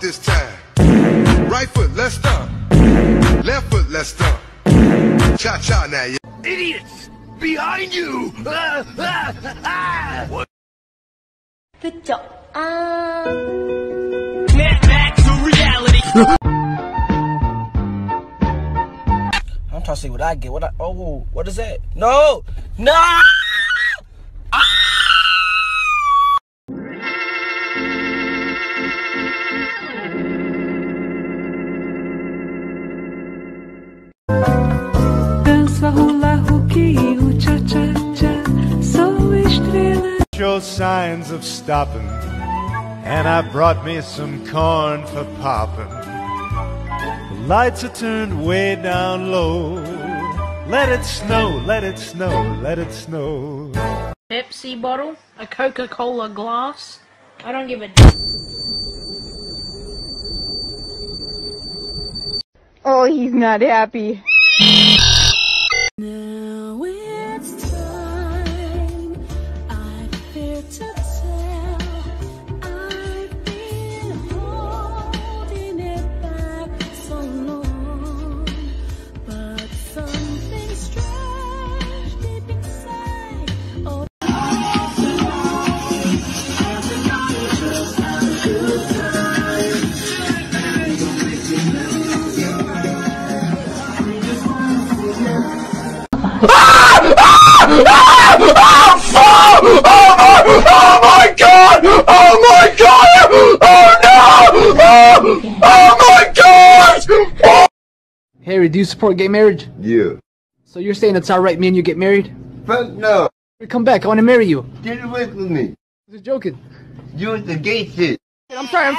this time. Right foot, let's stop. Left foot, let's stop. Cha-cha now, yeah. Idiots! Behind you! What? 그쵸? Back to reality. I'm trying to see what I get. Oh, what is that? No! No! Dança hula hoop, o cha cha cha, sou estrela. Show signs of stopping, and I brought me some corn for popping. The lights are turned way down low. Let it snow, let it snow, let it snow. Pepsi bottle, a Coca-Cola glass. I don't give a Oh, he's not happy. Now it's time, I'm here to tell. I've been holding it back so long, but something strange deep inside. Oh. Oh my god! Oh my god! Oh no! Oh my gosh! Oh. Harry, do you support gay marriage? Yeah. So you're saying it's alright me and you get married? Fuck no. Come back, I want to marry you. Get away from me. I was just joking. You the gay shit. I'm sorry.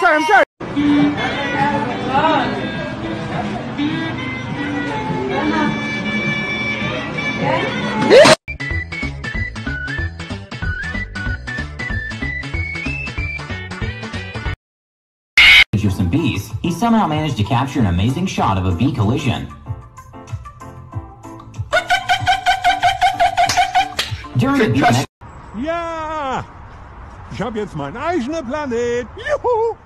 Some bees, he somehow managed to capture an amazing shot of a bee collision. During a bee Ja! Ich hab jetzt meinen eigenen Planet. Juhu!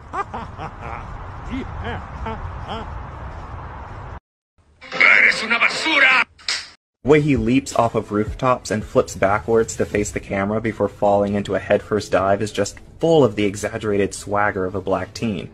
Eres una basura! The way he leaps off of rooftops and flips backwards to face the camera before falling into a headfirst dive is just full of the exaggerated swagger of a black teen.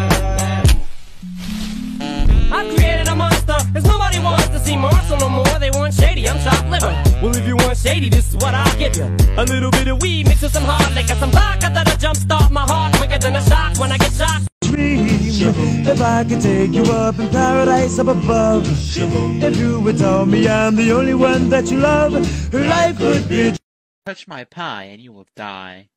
I created a monster, cause nobody wants to see Marshall no more. They want shady, I'm chopped liver. Well, if you want shady, this is what I'll give you. A little bit of weed mixed with some hard liquor, some vodka that'll jumpstart my heart quicker than a shock when I get shocked. Dream, if I could take you up in paradise up above. If you would tell me I'm the only one that you love, life would be. Touch my pie and you will die.